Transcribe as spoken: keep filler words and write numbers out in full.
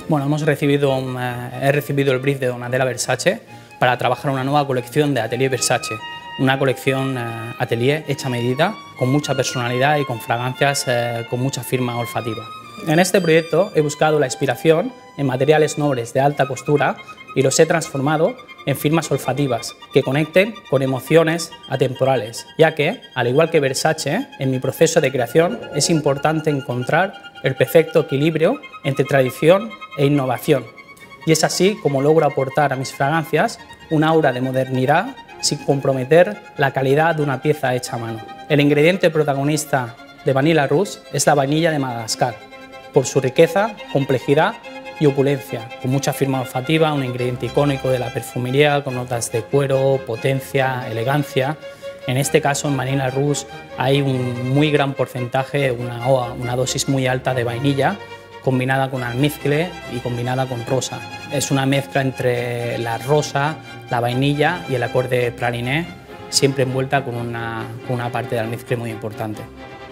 Bueno, hemos recibido, un, eh, he recibido el brief de Donatella Versace para trabajar una nueva colección de Atelier Versace, una colección eh, Atelier hecha a medida, con mucha personalidad y con fragancias eh, con mucha firma olfativa. En este proyecto he buscado la inspiración en materiales nobles de alta costura y los he transformado en firmas olfativas que conecten con emociones atemporales, ya que, al igual que Versace, en mi proceso de creación es importante encontrar el perfecto equilibrio entre tradición e innovación. Y es así como logro aportar a mis fragancias un aura de modernidad sin comprometer la calidad de una pieza hecha a mano. El ingrediente protagonista de Vanilla Rouge es la vainilla de Madagascar, por su riqueza, complejidad y opulencia, con mucha firma olfativa, un ingrediente icónico de la perfumería con notas de cuero, potencia, elegancia. En este caso, en Vanilla Rouge hay un muy gran porcentaje, una, una dosis muy alta de vainilla, combinada con almizcle y combinada con rosa. Es una mezcla entre la rosa, la vainilla y el acorde praliné, siempre envuelta con una, con una parte de almizcle muy importante.